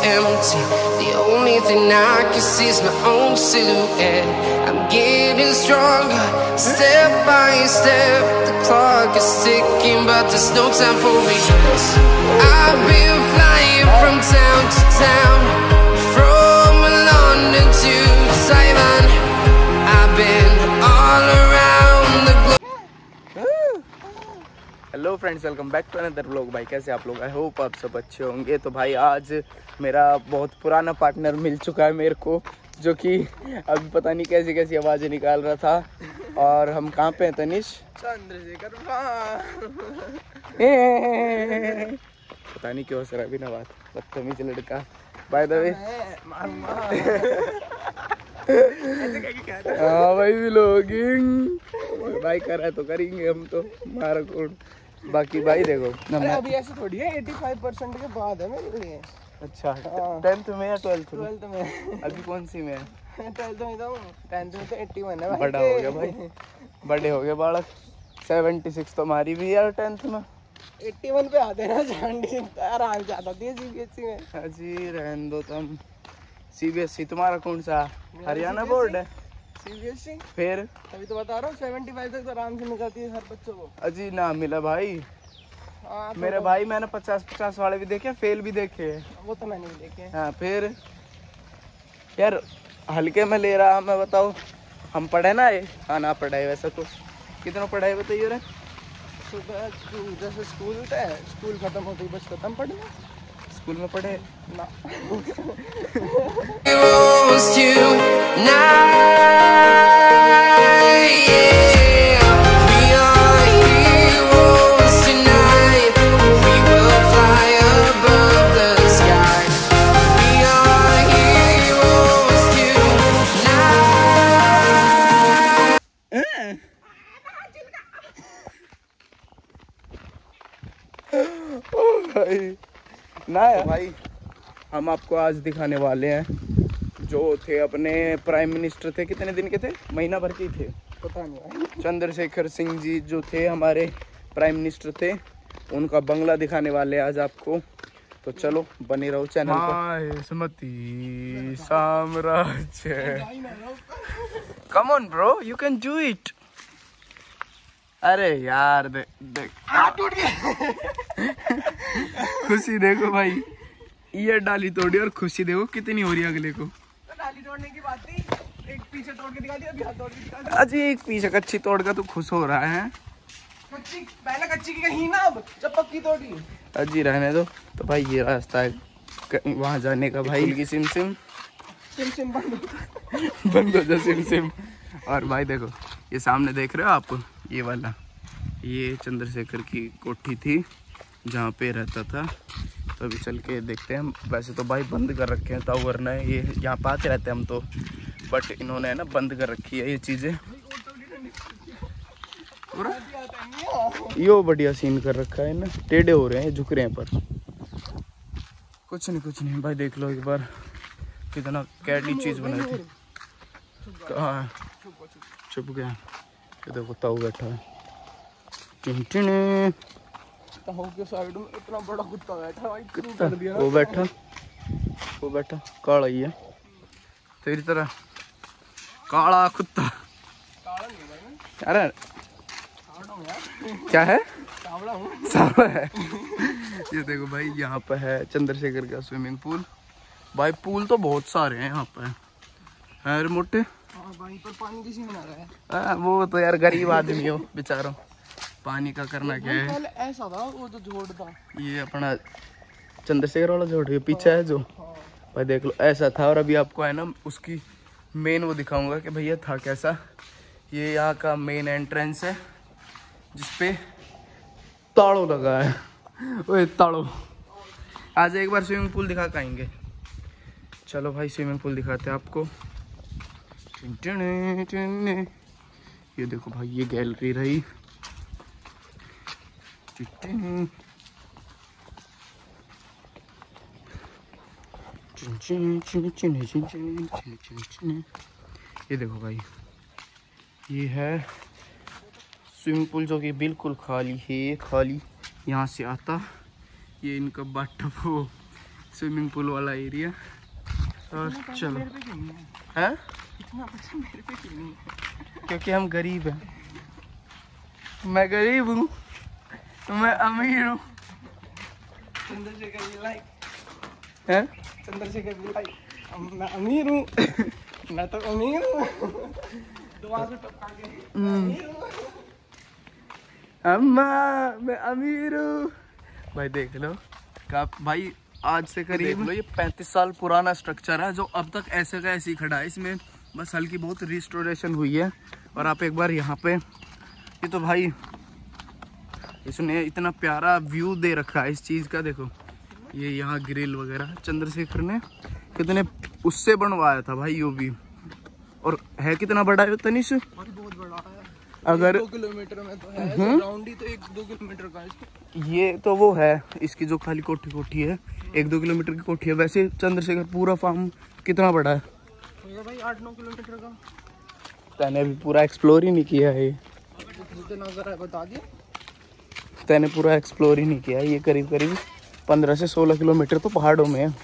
empty. The only thing I can see is my own silhouette. I'm getting stronger, step by step. The clock is ticking, but there's no time for regrets. I've been flying from town to town, from London to Taiwan. I've been all around the globe. Hello friends, welcome back to another vlog. भाई कैसे आप लोग? I hope आप सब अच्छे होंगे। तो भाई आज मेरा बहुत पुराना पार्टनर मिल चुका है मेरे को, जो कि अभी पता नहीं कैसी कैसी आवाज़ें निकाल रहा था। और हम कहाँ पे हैं तनिष? चंद्रशेखर। पता नहीं क्यों सर अभी ना बात बदतमीज लड़का। बाय द वे हाँ भाई व्लॉगिंग भाई कर रहा है तो करेंगे हम तो मारा कोड। बाकी भाई देखो अभी ऐसे थोड़ी है, 85% के बाद है मेरे लिए। अच्छा 10th में या 12th में? 12th में। अभी कौन सी में है? 12th में तो 10th में तो 81 है भाई। बड़ा हो गया भाई, बड़े हो गए बालक। 76 तो हमारी भी यार 10th में। 81 पे आते ना झांडी आराम से आता थी सीबीएसई में। जी रहने दो तुम। सीबीएसई तुम्हारा कौन सा? हरियाणा बोर्ड है। सीबीएसई फिर अभी तो बता रहा हूँ 75 तक तो आराम से मिल जाती है हर बच्चों को। अजी ना मिला भाई। तो मेरे भाई मैंने 50-50 वाले भी देखे, फेल भी देखे। वो तो मैंने भी देखे। हाँ फिर यार हल्के में ले रहा मैं बताओ। हम पढ़े ना ये? हाँ ना पढ़ाई वैसा तो कितना पढ़ाई बताइए रे? सुबह जैसे स्कूल होता है, स्कूल खत्म होते ही बस खत्म पढ़ना। स्कूल में पढ़े ना ना है भाई। हम आपको आज दिखाने वाले हैं जो थे अपने प्राइम मिनिस्टर थे। कितने दिन के थे? महीना भर के ही थे, पता नहीं। चंद्रशेखर सिंह जी जो थे हमारे प्राइम मिनिस्टर थे, उनका बंगला दिखाने वाले आज आपको। तो चलो बने रहो चैनल पर। बासमती साम्राज्य। Come on bro, you can do it. अरे यार देख टूट गया। खुशी देखो भाई, ये डाली तोड़ी और खुशी देखो कितनी हो रही है अगले को। तो डाली तोड़ने की बात थी, एक पीछे तोड़ के दिखा दिया, अभी हाथ तोड़ के दिखा दिया। अजी एक पीछे कच्ची तोड़ का तो खुश हो रहा है। कच्ची पहले कच्ची की कहीं ना, अब जब पक्की तोड़ी। अजी रहने दो। तो भाई ये रास्ता है वहां जाने का भाई की। सिम सिम सिम सिम बंद हो जा सिम सिम। और भाई देखो ये सामने देख रहे हो आप, ये वाला ये चंद्रशेखर की कोठी थी जहाँ पे रहता था। तो अभी चल के देखते हैं। वैसे तो भाई बंद कर रखे हैं तो वरना ये यहाँ पे आते रहते हैं हम तो, बट इन्होंने है ना बंद कर रखी है ये चीज़ें। यो बढ़िया सीन कर रखा है ना, टेढ़े हो रहे हैं, झुक रहे हैं पर कुछ नहीं भाई। देख लो एक बार कितना कैडी चीज़ बनाई थी। कहाँ छुप गया? ये देखो ताऊ बैठा है। ताऊ के साइड में इतना बड़ा कुत्ता बैठा भाई। कुत्ता वो बैठा काला ही है तेरी तरह, काला कुत्ता। काला नहीं भाई, अरे यार क्या है? सांवला है। ये देखो भाई यहाँ पे है चंद्रशेखर का स्विमिंग पूल। भाई पूल तो बहुत सारे हैं यहाँ पे है रे मोटे। भाई पर पानी किसी में ना रहा है। वो तो यार गरीब आदमी हो बेचारों, पानी का करना क्या है। पहले ऐसा था वो जो झोड़ था, ये अपना चंद्रशेखर वाला झोड़ के पीछे है जो। भाई देख लो ऐसा था। और अभी आपको है ना उसकी मेन वो दिखाऊंगा कि भैया था कैसा। ये यहाँ का मेन एंट्रेंस है जिसपे ताड़ो लगा है। ओए ताड़ो, आज एक बार स्विमिंग पूल दिखा के आएंगे। चलो भाई स्विमिंग पूल दिखाते हैं आपको। ये देखो भाई ये गैलरी रही। ये देखो भाई ये है स्विमिंग पूल जो कि बिल्कुल खाली है, खाली। यहाँ से आता ये इनका बाथटब वो स्विमिंग पूल वाला एरिया। और चलो है क्योंकि हम गरीब हैं। मैं गरीब हूँ, मैं अमीर हूँ। चंद्रशेखर भी लाइक, हैं? चंद्रशेखर भी लाइक, मैं अमीर हूँ। मैं तो अमीर हूँ। दुआ से टपका के अमीर हूँ। अम्मा मैं अमीर हूँ। भाई देख लो भाई, आज से करीब लो ये 35 साल पुराना स्ट्रक्चर है जो अब तक ऐसे का ऐसे ही खड़ा है। इसमें बस हल्की बहुत रिस्टोरेशन हुई है। और आप एक बार यहाँ पे, ये तो भाई इसने इतना प्यारा व्यू दे रखा है इस चीज़ का। देखो ये यहाँ ग्रिल वगैरह चंद्रशेखर ने कितने उससे बनवाया था भाई यो भी। और है कितना बड़ा है तनिष? बहुत बड़ा है। अगर 2 किलोमीटर में तो है, राउंड ही तो 1-2 किलोमीटर का है। ये तो वो है इसकी जो खाली कोठी है, 1-2 किलोमीटर की कोठी है। वैसे चंद्रशेखर पूरा फार्म कितना बड़ा है भाई? 8-9 किलोमीटर का। तैने अभी पूरा एक्सप्लोर ही नहीं किया है। बता दिया, तैने पूरा एक्सप्लोर ही नहीं किया है। ये करीब करीब 15 से 16 किलोमीटर तो पहाड़ों में है।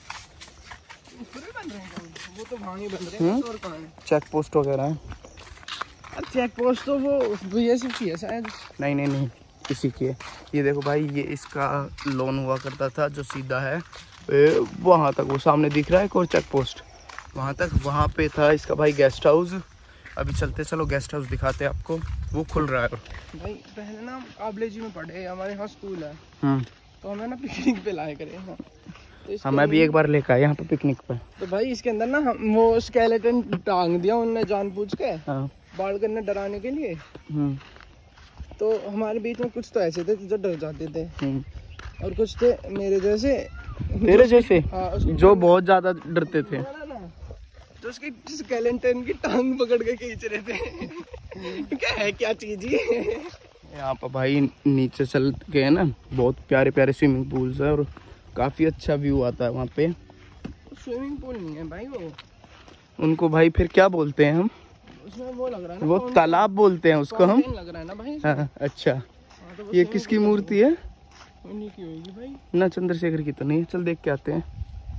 वो तो वहाँ ही बन रहे हैं, और कहाँ है? चेक पोस्ट वगैरह है। चेक पोस्ट तो वो बीएसएफ की है शायद। नहीं किसी की है। ये देखो भाई, ये इसका लोन हुआ करता था जो सीधा है वहाँ तक, वो सामने दिख रहा है एक और चेक पोस्ट, वहाँ तक, वहाँ पे था इसका भाई गेस्ट हाउस। अभी चलते, चलो गेस्ट हाउस दिखाते हैं आपको, वो खुल रहा है। भाई पहले ना काबले जी में पढ़े, हमारे यहाँ स्कूल है, तो हमें ना पिकनिक पे लाए करे हैं। तो हमें भी एक बार लेकर आए यहाँ पे पिकनिक पे। तो भाई इसके अंदर ना वो स्केलेटन टांग दिया उनने जानबूझ के, बाढ़ करने डराने के लिए। तो हमारे बीच में कुछ तो ऐसे थे जो डर जाते थे, और कुछ थे मेरे जैसे, तेरे जैसे जो बहुत ज्यादा डरते थे, जो उसकी स्केलेटन की टांग पकड़ के खींच रहे थे। क्या है, क्या चीज है? यहाँ पर भाई नीचे चल गए ना, बहुत प्यारे प्यारे स्विमिंग पूल्स है और काफी अच्छा व्यू आता है वहाँ पे। स्विमिंग पूल नहीं है भाई, वो उनको भाई फिर क्या बोलते हैं हम? उसमें वो लग रहा है ना, वो तालाब बोलते हैं उसको हम। लग रहा है ना भाई। हाँ, अच्छा। तो ये किसकी मूर्ति है? उन्हीं की होगी भाई। ना चंद्रशेखर की तो नहीं, चल देख के आते हैं।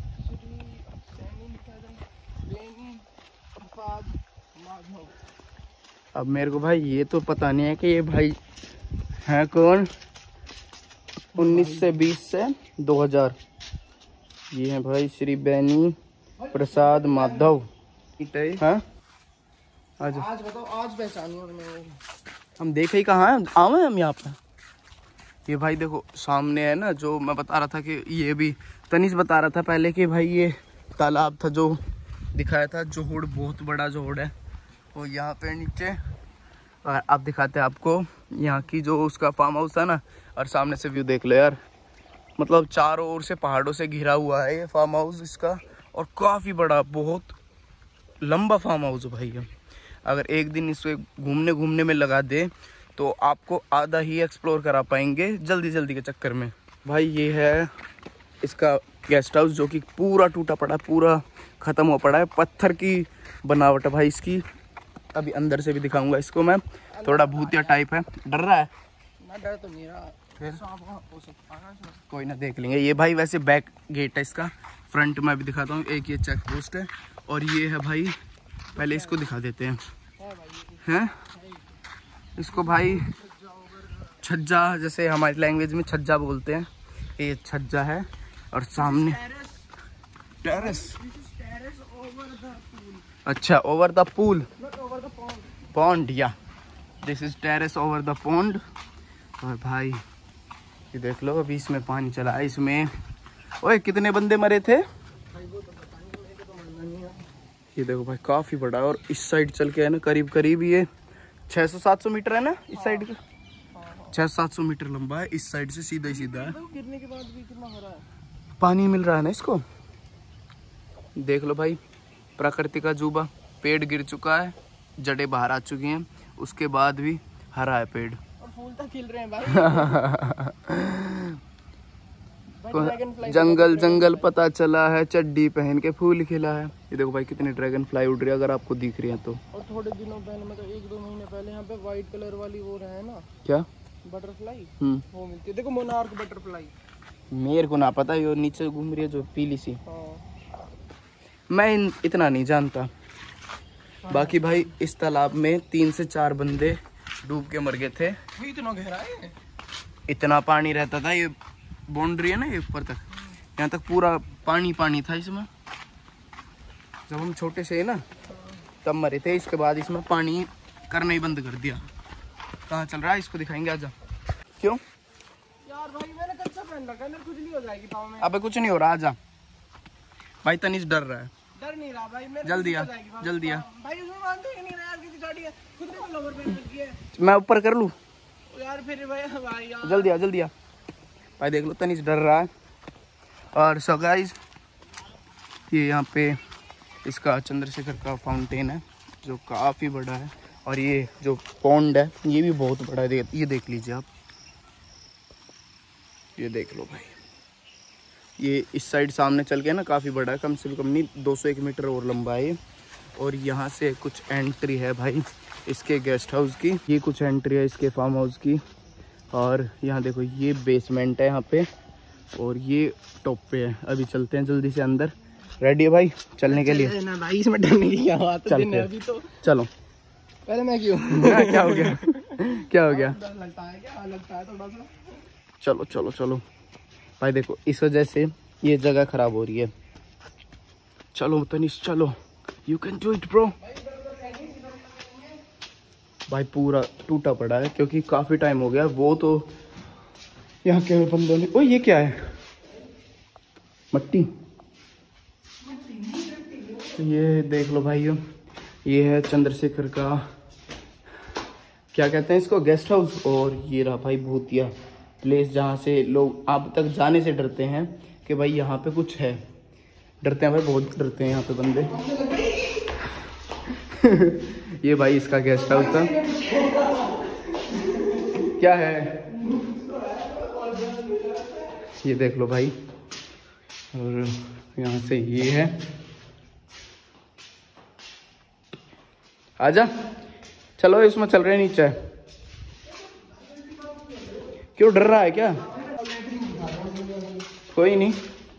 अब मेरे को भाई ये तो पता नहीं है कि ये भाई है कौन। 19 से 20 से 2000 ये है भाई श्री बेनी प्रसाद माधव। हाँ आज बताओ, आज पहचानी उन्होंने। हम देखे ही कहाँ है, आवे हम यहाँ पे। ये भाई देखो सामने है ना, जो मैं बता रहा था कि ये भी तनीष बता रहा था पहले कि भाई ये तालाब था जो दिखाया था, जोहड़, बहुत बड़ा जोहड़ है वो यहाँ पे नीचे। और अब दिखाते हैं आपको यहाँ की जो उसका फार्म हाउस है ना, और सामने से व्यू देख लो यार, मतलब चारों ओर से पहाड़ों से घिरा हुआ है ये फार्म हाउस इसका, और काफ़ी बड़ा, बहुत लंबा फार्म हाउस है भाई है। अगर एक दिन इसे घूमने में लगा दे तो आपको आधा ही एक्सप्लोर करा पाएंगे जल्दी के चक्कर में। भाई ये है इसका गेस्ट हाउस जो कि पूरा टूटा पड़ा, पूरा ख़त्म हो पड़ा है, पत्थर की बनावट है भाई इसकी। अभी अंदर से भी दिखाऊंगा इसको मैं, थोड़ा भूतिया टाइप है। डर रहा है ना? डर तो मेरा फिर कोई ना, देख लेंगे। ये भाई वैसे बैक गेट है इसका, फ्रंट में भी दिखाता हूँ। एक ये चेक पोस्ट है और ये है भाई, पहले इसको दिखा देते हैं इसको भाई छज्जा, जैसे हमारी लैंग्वेज में छज्जा बोलते हैं, ये छज्जा है। और सामने टेरेस, अच्छा ओवर द पूल, पॉन्ड, या this is terrace over the pond. और भाई ये देख लो, अभी इसमें पानी चला है इसमें। ओए कितने बंदे मरे थे? ये देखो भाई काफी बड़ा है। और इस साइड चल के है ना, करीब करीब ये 600-700 मीटर है ना इस साइड का, 600-700 मीटर लंबा है। इस साइड से सीधा ही सीधा है। गिरने के बाद भी कितना हो रहा है, पानी मिल रहा है ना इसको। देख लो भाई, प्रकृति का अजूबा, पेड़ गिर चुका है, जड़ें बाहर आ चुकी हैं, उसके बाद भी हरा है पेड़, और फूल तक खिल रहे हैं भाई। जंगल जंगल पता चला है, चड्डी पहन के फूल खिला है। ये देखो भाई कितने ड्रैगन फ्लाई उड़ रही है, अगर आपको दिख रही है तो। और थोड़े दिनों पहले, मतलब 1-2 महीने पहले, यहाँ पे व्हाइट कलर वाली वो रहे ना, क्या बटरफ्लाई, वो मिलती है। देखो मोनार्क बटरफ्लाई, मेरे को ना पता, ये नीचे घूम रही है जो पीली सी, मैं इतना नहीं जानता। बाकी भाई इस तालाब में 3 से 4 बंदे डूब के मर गए थे। इतना गहरा है, इतना पानी रहता था, ये बाउंड्री है ना ये ऊपर तक, यहाँ तक पूरा पानी पानी था इसमें। जब हम छोटे से ना तब मरे थे, इसके बाद इसमें पानी करना ही बंद कर दिया। कहाँ चल रहा है इसको दिखाएंगे, आजा। क्यों यार भाई मैंने कच्चा पहन रखा है, मेरे कुछ नहीं हो जाएगी पाँव में। अबे कुछ नहीं हो रहा, आजा। भाई तनिष डर रहा है। डर नहीं रहा भाई, मेरे जल्दी आ, जल्दी आ। भाई उसमें मानते ही नहीं रहा यार, किसी गाड़ी है खुद ने लोवर पहन रखी है। मैं ऊपर कर लूँ यार फिर भाई यार जल्दी आ, जल्दी आ। भाई देख लो तनिष डर रहा है। और सो गाइस, ये यहाँ पे इसका चंद्रशेखर का फाउंटेन है जो काफ़ी बड़ा है, और ये जो पॉन्ड है ये भी बहुत बड़ा है। ये देख लीजिए आप, ये देख लो भाई, ये इस साइड सामने चल के ना काफ़ी बड़ा है, कम से कम नहीं 201 मीटर और लंबा है। और यहाँ से कुछ एंट्री है भाई इसके गेस्ट हाउस की, ये कुछ एंट्री है इसके फार्म हाउस की। और यहाँ देखो ये बेसमेंट है यहाँ पे, और ये टॉप पे है। अभी चलते हैं जल्दी से अंदर। रेडी है भाई चलने के लिए? ना भाई इसमें डरने की क्या बात है, अभी तो चलो। पहले मैं क्यों क्या हो गया, क्या हो गया? डर लगता है क्या? लगता है थोड़ा सा। चलो चलो चलो भाई, देखो इस वजह से ये जगह खराब हो रही है। चलो तनिष चलो, you can do it bro. भाई पूरा टूटा पड़ा है क्योंकि काफी टाइम हो गया। वो तो यहाँ के बंदों ने, ओ ये क्या है? मट्टी। ये देख लो भाइयों, ये है चंद्रशेखर का, क्या कहते हैं इसको, गेस्ट हाउस। और ये रहा भाई भूतिया प्लेस, जहाँ से लोग अब तक जाने से डरते हैं कि भाई यहाँ पे कुछ है। डरते हैं भाई, बहुत डरते हैं यहाँ पे बंदे। ये भाई इसका गेस्ट हाउस था। क्या है ये देख लो भाई। और यहाँ से ये है, आजा चलो, इसमें चल रहे नीचे। क्यों डर रहा है क्या? कोई नहीं,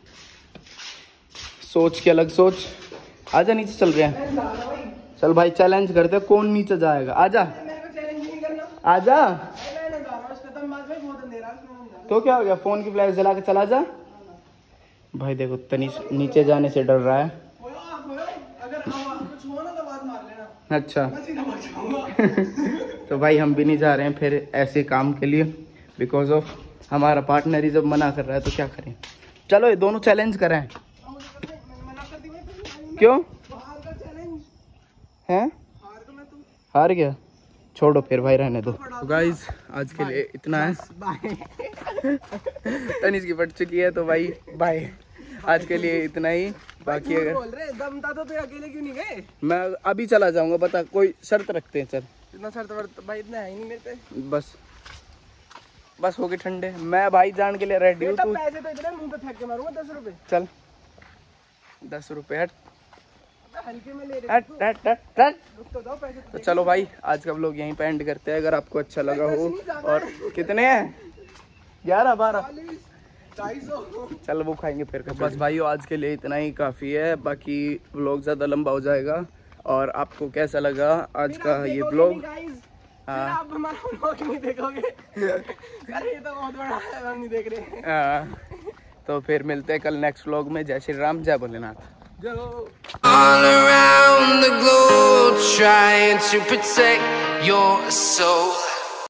सोच के अलग सोच। आजा नीचे चल रहे हैं। चल भाई चैलेंज करते हैं, कौन नीचे जाएगा। आजा आजा। तो क्या हो गया, फोन की फ्लैश जला के चला जा। भाई देखो तनिष नीचे जाने से डर रहा है। अच्छा तो भाई हम भी नहीं जा रहे हैं फिर ऐसे काम के लिए, बिकॉज ऑफ हमारा पार्टनर ही जब मना कर रहा है तो क्या करें। चलो ये दोनों चैलेंज करें। क्यों हैं? हार गया, छोड़ो फिर भाई, रहने दो। तो गाइज आज के लिए इतना है। तनिष की फट चुकी है तो भाई बाय, आज के लिए इतना ही। बाकी अगर बोल रहे दम था तो अकेले क्यों नहीं गए? मैं अभी चला जाऊंगा, बता कोई शर्त रखते हैं। चल इतना शर्त वर्त भाई इतना है ही नहीं मेरे पे। बस हो गए ठंडे। मैं भाई जान के लिए रेडी हूँ। तू पैसे तो इतने मुंह पे फेंक के मारूंगा 10 रुपए। चल 10 रुपए हट हल्के में ले हट हट हट हट। तो दो पैसे तो चलो भाई आज का व्लॉग यहीं पे एंड करते हैं। अगर आपको अच्छा लगा हो, और कितने हैं 11-12 चल वो खाएंगे फिर। बस भाइयों आज के लिए इतना ही काफ़ी है, बाकी व्लॉग ज़्यादा लंबा हो जाएगा। और आपको कैसा लगा आज का ये व्लॉग? आप हमारा व्लॉग नहीं देखोगे। अरे ये तो बहुत बड़ा है, हम नहीं देख रहे। तो फिर मिलते हैं कल नेक्स्ट व्लॉग में। जय श्री राम, जय Bholenath. All around the globe, trying to protect your soul.